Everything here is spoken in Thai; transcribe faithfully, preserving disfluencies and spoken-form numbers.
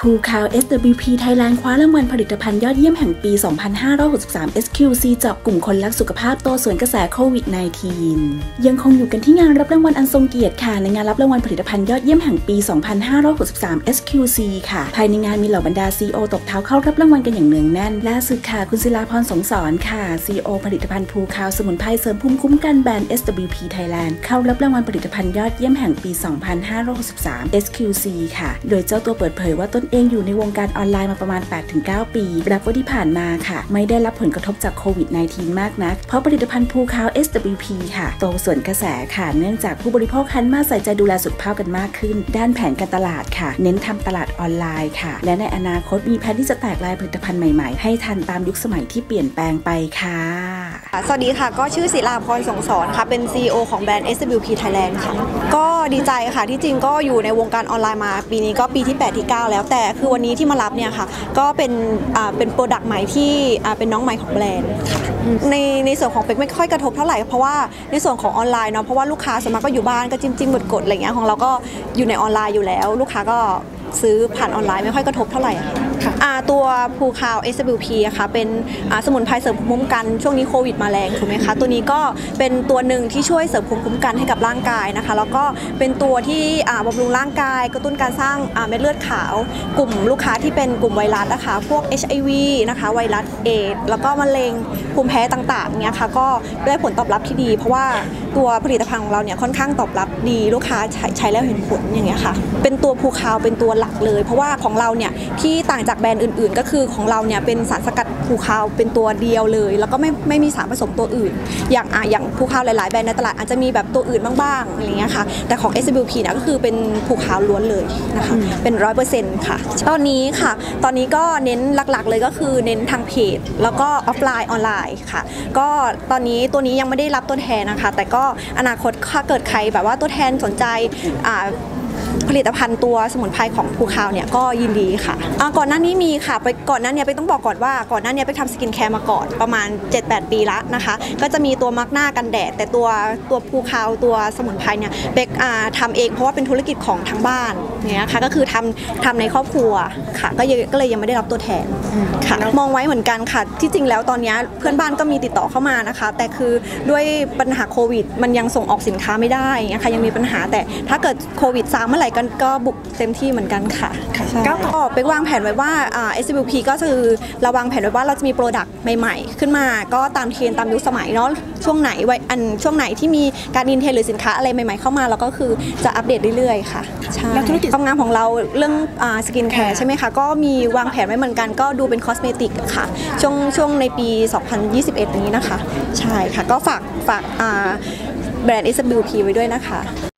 ภูคาว เอส ดับเบิลยู พี Thailand คว้ารางวัลผลิตภัณฑ์ยอดเยี่ยมแห่งปี สองพันห้าร้อยหกสิบสาม เอส คิว ซี เจาะกลุ่มคนรักสุขภาพโต้สวนกระแสโควิด สิบเก้า ยังคงอยู่กันที่งานรับรางวัลอันทรงเกียรติค่ะในงานรับรางวัลผลิตภัณฑ์ยอดเยี่ยมแห่งปี สองพันห้าร้อยหกสิบสาม เอส คิว ซี ค่ะภายในงานมีเหล่าบรรดา ซี อี โอ ตบเท้าเข้ารับรางวัลกันอย่างเนืองแน่นล่าสุดค่ะคุณศิลาพรสงสรค่ะ ซี อี โอ ผลิตภัณฑ์ภูคาวสมุนไพรเสริมภูมิคุ้มกันแบรนด์ เอส ดับเบิลยู พี Thailand เข้ารับรางวัลผลิตภัณฑ์ยอดเยี่ยมแห่งปี สองพันห้าร้อยหกสิบสาม เอส คิว ซี ค่ะโดยเจ้าตัวเปิดเผยว่าตนเองอยู่ในวงการออนไลน์มาประมาณ แปดถึงเก้า ปีรับว่าที่ผ่านมาค่ะไม่ได้รับผลกระทบจากโควิด สิบเก้า มากนักเพราะผลิตภัณฑ์ภูคาว เอส ดับเบิลยู พี ค่ะโตส่วนกระแสค่ะเนื่องจากผู้บริโภคหันมาใส่ใจดูแลสุขภาพกันมากขึ้นด้านแผนการตลาดค่ะเน้นทำตลาดออนไลน์ค่ะและในอนาคตมีแผนที่จะแตกลายผลิตภัณฑ์ใหม่ๆให้ทันตามยุคสมัยที่เปลี่ยนแปลงไปค่ะสวัสดีค่ะก็ชื่อศิลาพรสงสรค่ะเป็น ซี อี โอ ของแบรนด์ เอส ดับเบิลยู พี Thailand ค่ะก็ดีใจค่ะที่จริงก็อยู่ในวงการออนไลน์มาปีนี้ก็ปีที่แปดที่เก้าแล้วแต่คือวันนี้ที่มารับเนี่ยค่ะก็เป็นอ่าเป็นโปรดักต์ใหม่ที่อ่าเป็นน้องใหม่ของแบรนด์ค่ะในในส่วนของเป็กไม่ค่อยกระทบเท่าไหร่เพราะว่าในส่วนของออนไลน์เนาะเพราะว่าลูกค้าส่วนมากก็อยู่บ้านก็จิ้มจิ้มกดๆอะไรเงี้ยของเราก็อยู่ในออนไลน์อยู่แล้วลูกค้าก็ซื้อผ่านออนไลน์ไม่ค่อยกระทบเท่าไหร่ค่ะตัวภูคาว เอส ดับเบิลยู พี อะค่ะเป็นสมุนไพรเสริมภูมิคุ้มกันช่วงนี้โควิดมาแรงถูกไหมคะตัวนี้ก็เป็นตัวหนึ่งที่ช่วยเสริมภูมิคุ้มกันให้กับร่างกายนะคะแล้วก็เป็นตัวที่บำรุงร่างกายกระตุ้นการสร้างเม็ดเลือดขาวกลุ่มลูกค้าที่เป็นกลุ่มไวรัสนะคะพวก เอช ไอ วี นะคะไวรัสเอดส์แล้วก็มะเร็งภูมิแพ้ต่างๆเนี้ยค่ะก็ได้ผลตอบรับที่ดีเพราะว่าตัวผลิตภัณฑ์ของเราเนี่ยค่อนข้างตอบรับดีลูกค้าใช้ใช้แล้วเห็นผลอย่างเงี้ยค่ะเป็นตัวภูคาวเป็นตัวหลักเลยเพราะว่าของเราเนี่ยที่ต่างจากแบรนด์อื่นๆก็คือของเราเนี่ยเป็นสารสกัดภูคาวเป็นตัวเดียวเลยแล้วก็ไม่ไม่มีสารผสมตัวอื่นอย่างอ่ะอย่างภูคาวหลายๆแบรนด์ในตลาดอาจจะมีแบบตัวอื่นบ้างๆอะไรเงี้ยค่ะแต่ของ เอส ดับเบิลยู พี เนี่ยก็คือเป็นภูคาวล้วนเลยนะคะเป็น ร้อยเปอร์เซ็นต์ ค่ะตอนนี้ค่ะตอนนี้ก็เน้นหลักๆเลยก็คือเน้นทางเพจแล้วก็ออฟไลน์ออนไลน์ค่ะก็ตอนนี้ตัวนี้ยังไม่ได้รับตัวแทนนะคะแต่ก็อนาคตถ้าเกิดใครแบบว่าตัวแทนสนใจอ่าผลิตภัณฑ์ตัวสมุนไพรของภูคาวเนี่ยก็ยินดีค่ะก่อนหน้านี้มีค่ะไปก่อนหน้านี้ไปต้องบอกก่อนว่าก่อนหน้านี้ไปทำสกินแคร์มาก่อนประมาณ เจ็ดแปด ปีละนะคะก็จะมีตัวมาร์กหน้ากันแดดแต่ตัวตัวภูคาวตัวสมุนไพรเนี่ยเบกทำเองเพราะว่าเป็นธุรกิจของทางบ้านเนี่ยค่ะก็คือทำทำในครอบครัวค่ะก็ก็เลยยังไม่ได้รับตัวแทนค่ะมองไว้เหมือนกันค่ะที่จริงแล้วตอนนี้เพื่อนบ้านก็มีติดต่อเข้ามานะคะแต่คือด้วยปัญหาโควิดมันยังส่งออกสินค้าไม่ได้นะคะยังมีปัญหาแต่ถ้าเกิดโควิดซาเมื่อไหร่กันก็บุกเต็มที่เหมือนกันค่ะก็ไปวางแผนไว้ว่า เอส ดับเบิลยู พี ก็คือเราวางแผนไว้ว่าเราจะมีโปรดักต์ใหม่ๆขึ้นมาก็ตามเทรนตามยุคสมัยเนาะช่วงไหนอันช่วงไหนที่มีการอินเทรนหรือสินค้าอะไรใหม่ๆเข้ามาเราก็คือจะอัปเดตเรื่อยๆค่ะใช่แล้วธุรกิจความงามของเราเรื่องสกินแคร์ใช่ไหมคะก็มีวางแผนไว้เหมือนกันก็ดูเป็นคอสเมติกค่ะช่วงช่วงในปี สองพันยี่สิบเอ็ด นี้นะคะใช่ค่ะก็ฝากฝากแบรนด์ เอส ดับเบิลยู พี ไว้ด้วยนะคะ